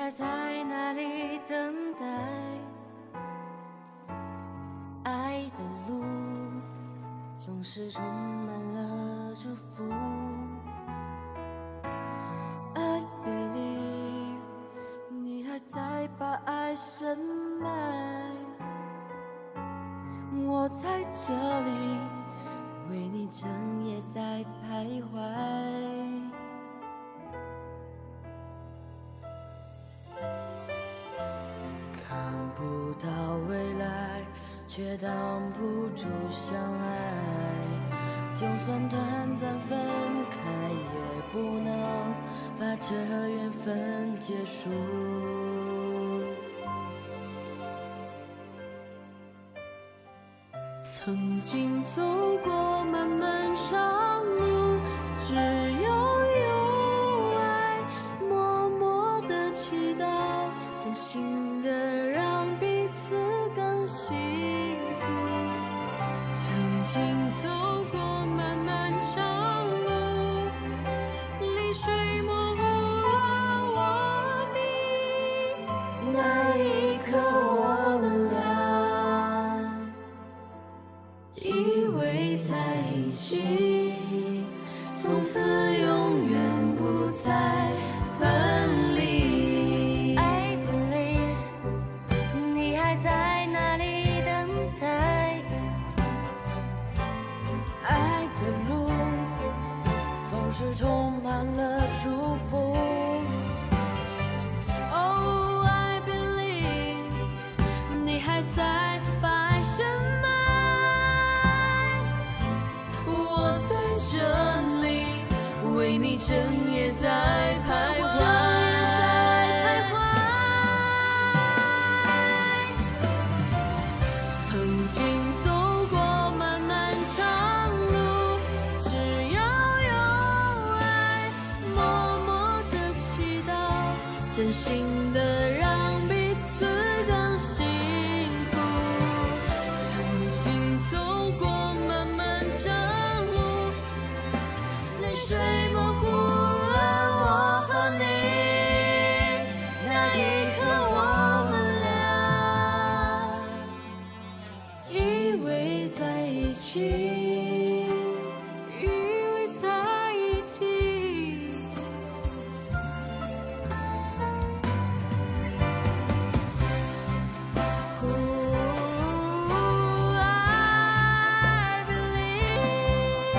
还在那里等待？爱的路总是充满了祝福。I believe 你还在把爱深埋，我在这里为你整夜在徘徊。看不到未来，却挡不住相爱。就算短暂分开，也不能把这缘分结束。曾经走过漫漫长路，只有爱，默默的祈祷，真心的让彼此更幸福。曾经走过漫漫长路，泪水模糊了我你，那一刻我们俩以为在一起，从此永远不再分离。I believe 你还在那里等待，爱的路总是充满了祝福。Oh I believe 你还在把爱深埋，我在这里为你整夜在徘徊。曾经走过漫漫长路，只要有爱，默默的祈祷，真心的让彼此更幸福。曾经走过漫漫长路，泪水模糊了我和你，那一刻我们俩以为在一起，以为在一起。I believe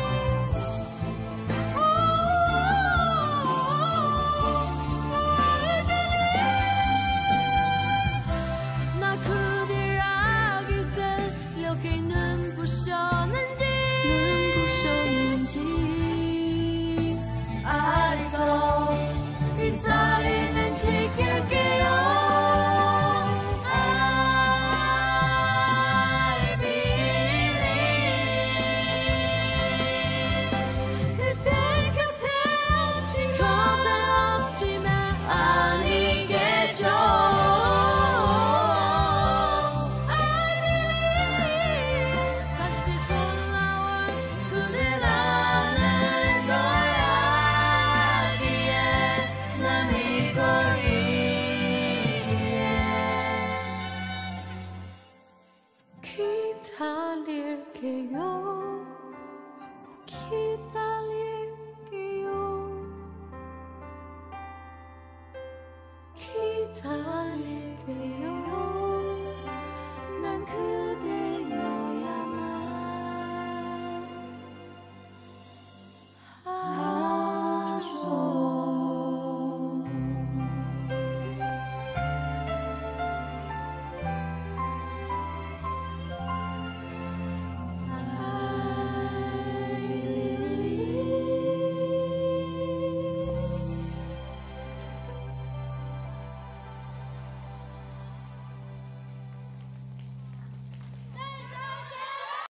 那哭的让一阵留给눈부셔 눈지 알았어 이 자리는 지킬게요. I believe 그댈 곁에 없지만 아니겠죠. 다시 돌아올 그대라는 거야기에 난 믿고 있기에 기다릴게요.